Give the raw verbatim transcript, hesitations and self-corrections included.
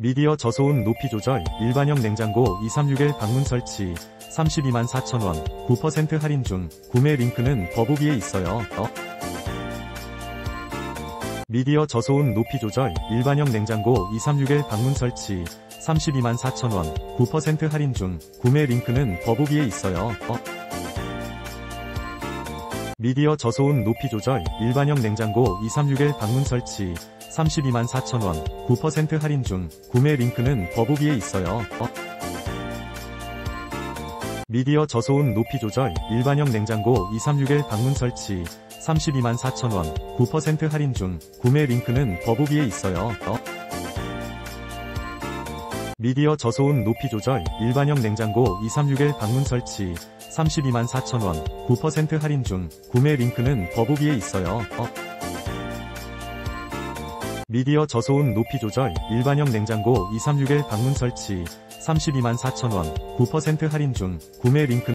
미디어 저소음 높이 조절, 일반형 냉장고 이백삼십육 일 방문 설치, 삼십이만 사천 원, 구 퍼센트 할인 중, 구매 링크는 더보기에 있어요. 어? 미디어 저소음 높이 조절, 일반형 냉장고 이백삼십육 일 방문 설치, 삼십이만 사천 원, 구 퍼센트 할인 중, 구매 링크는 더보기에 있어요. 어? 미디어 저소음 높이 조절, 일반형 냉장고 이백삼십육 일 방문 설치, 삼십이만 사천 원, 구 퍼센트 할인 중, 구매 링크는 더보기에 있어요. 어? 미디어 저소음 높이 조절, 일반형 냉장고 이백삼십육 일 방문 설치, 삼십이만 사천 원, 구 퍼센트 할인 중, 구매 링크는 더보기에 있어요. 어? 미디어 저소음 높이 조절, 일반형 냉장고 이백삼십육 일 방문 설치, 삼십이만 사천 원, 구 퍼센트 할인 중, 구매 링크는 더보기에 있어요. 어? 미디어 저소음 높이 조절, 일반형 냉장고 이백삼십육 일 방문 설치, 삼십이만 사천 원, 구 퍼센트 할인 중, 구매 링크는